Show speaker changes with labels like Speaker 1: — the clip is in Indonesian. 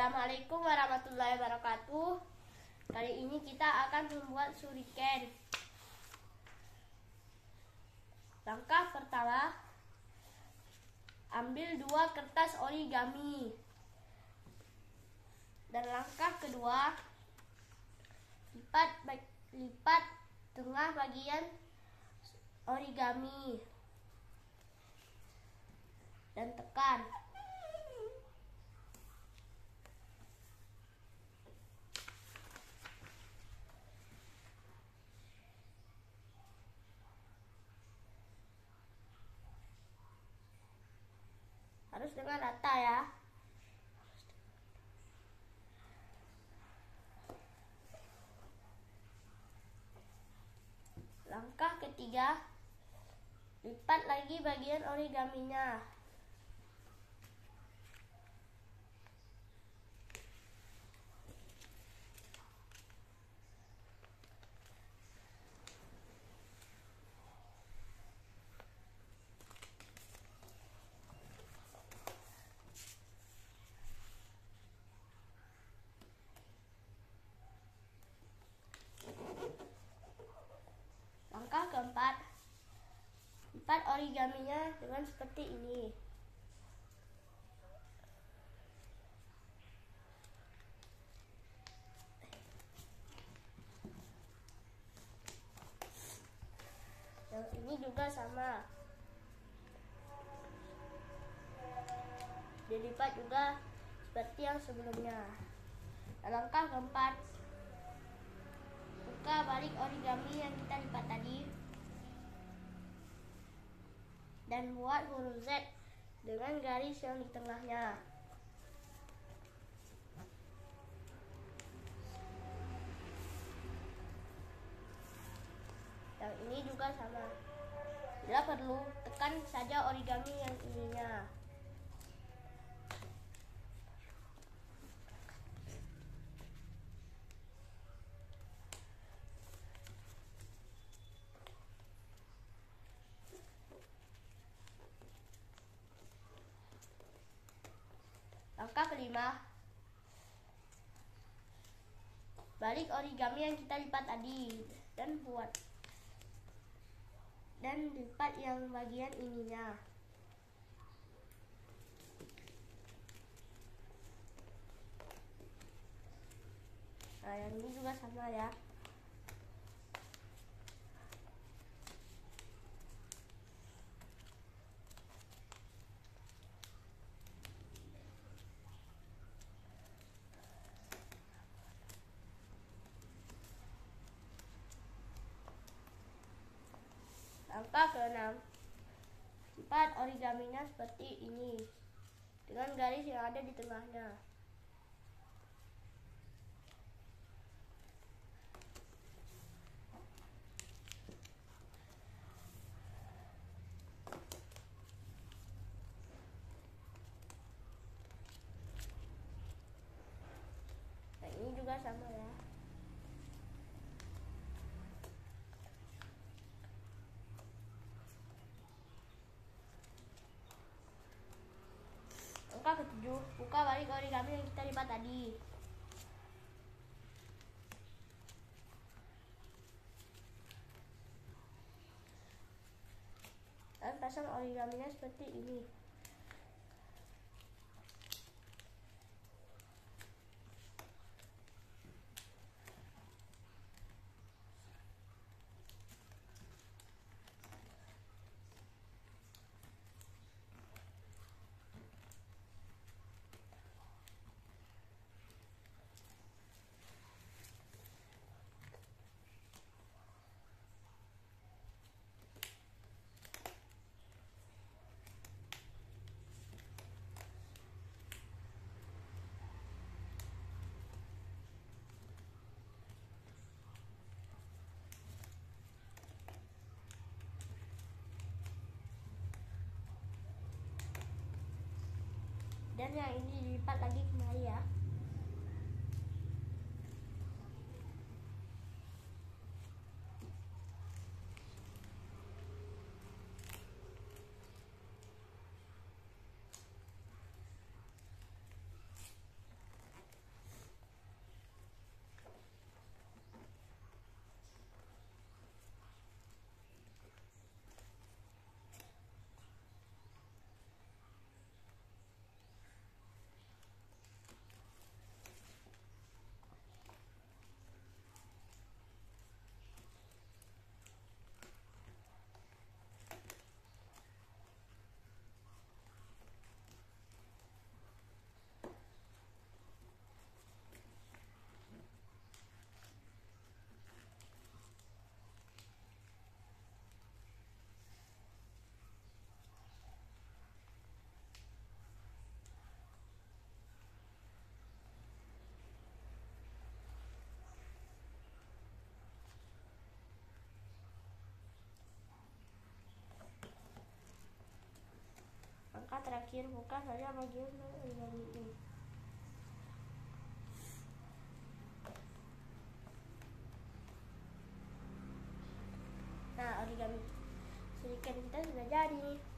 Speaker 1: Assalamualaikum warahmatullahi wabarakatuh. Kali ini kita akan membuat shuriken. Langkah pertama, ambil 2 kertas origami. Dan langkah kedua, lipat tengah bagian origami dan tekan. Harus dengan rata ya. Langkah ketiga, lipat lagi bagian origaminya. Langkah keempat, lipat origaminya dengan seperti ini. Yang ini juga sama. Dilipat juga seperti yang sebelumnya. Langkah keempat, buka balik origami yang kita lipat tadi dan buat huruf Z dengan garis yang di tengahnya. Yang ini juga sama. Bila perlu, tekan saja origami yang ininya. Langkah kelima, balik origami yang kita lipat tadi dan lipat yang bagian ininya. Nah, yang ini juga sama ya. Langkah ke-6, lipat origaminya seperti ini dengan garis yang ada di tengahnya. Nah, ini juga sama ya. Langkah ke-7, buka balik origami yang kita lipat tadi. Dan pasang origaminya seperti ini. Dan yang ini dilipat lagi kembali ya. terakhir, buka saja bagian origami ini. Nah, origami silikan kita sudah jadi.